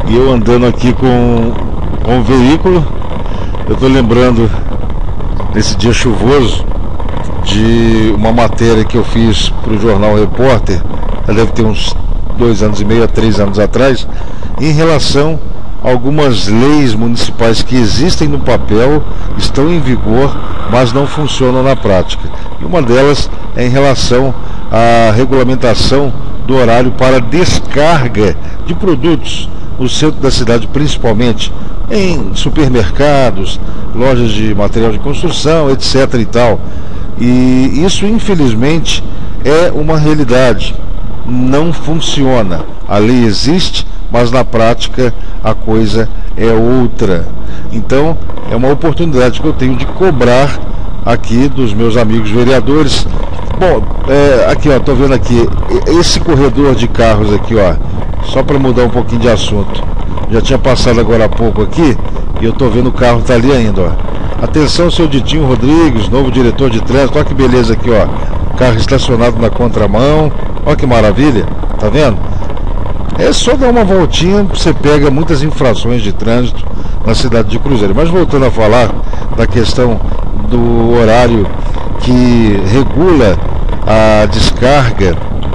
E eu andando aqui com o veículo, eu tô lembrando nesse dia chuvoso de uma matéria que eu fiz para o jornal Repórter, ela deve ter uns 2 anos e meio a 3 anos atrás, em relação a algumas leis municipais que existem no papel, estão em vigor, mas não funcionam na prática. E uma delas é em relação à regulamentação do horário para descarga de produtos no centro da cidade, principalmente em supermercados, lojas de material de construção, etc. e tal. E isso, infelizmente, é uma realidade. Não funciona. A lei existe, mas na prática a coisa é outra. Então, é uma oportunidade que eu tenho de cobrar aqui dos meus amigos vereadores. Bom, aqui, ó, tô vendo aqui, esse corredor de carros aqui, ó, só para mudar um pouquinho de assunto. Já tinha passado agora há pouco aqui e eu tô vendo o carro tá ali ainda, ó. Atenção, seu Ditinho Rodrigues, novo diretor de trânsito. Olha que beleza aqui, ó. Carro estacionado na contramão. Olha que maravilha, tá vendo? É só dar uma voltinha, você pega muitas infrações de trânsito na cidade de Cruzeiro. Mas voltando a falar da questão do horário que regula a descarga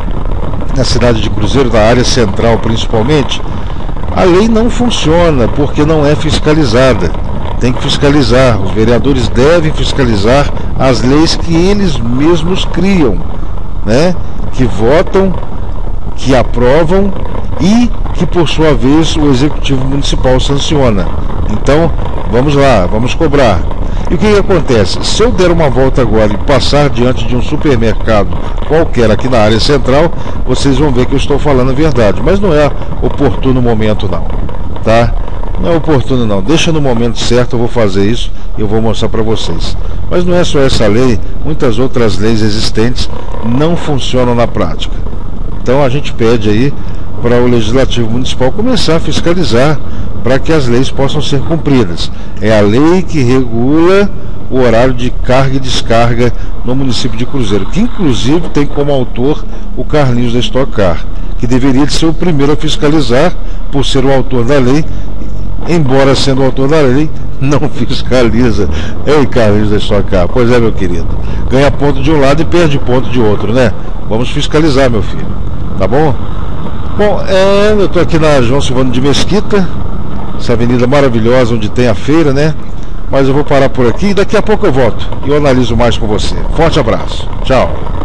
na cidade de Cruzeiro, na área central principalmente, a lei não funciona porque não é fiscalizada. Tem que fiscalizar, os vereadores devem fiscalizar as leis que eles mesmos criam, né? Que votam, que aprovam e que, por sua vez, o Executivo Municipal sanciona. Então, vamos lá, vamos cobrar. E o que acontece? Se eu der uma volta agora e passar diante de um supermercado qualquer aqui na área central, vocês vão ver que eu estou falando a verdade. Mas não é oportuno momento não, tá? Não é oportuno não. Deixa no momento certo, eu vou fazer isso e eu vou mostrar para vocês. Mas não é só essa lei, muitas outras leis existentes não funcionam na prática. Então a gente pede aí para o Legislativo Municipal começar a fiscalizar para que as leis possam ser cumpridas. É a lei que regula o horário de carga e descarga no município de Cruzeiro, que inclusive tem como autor o Carlinhos da Stock Car, que deveria ser o primeiro a fiscalizar por ser o autor da lei, embora sendo o autor da lei, não fiscaliza. Ei, Carlinhos da Stock Car, pois é, meu querido, ganha ponto de um lado e perde ponto de outro, né? Vamos fiscalizar, meu filho, tá bom? Bom, eu estou aqui na João Silvano de Mesquita, essa avenida maravilhosa onde tem a feira, né? Mas eu vou parar por aqui e daqui a pouco eu volto e eu analiso mais com você. Forte abraço, tchau.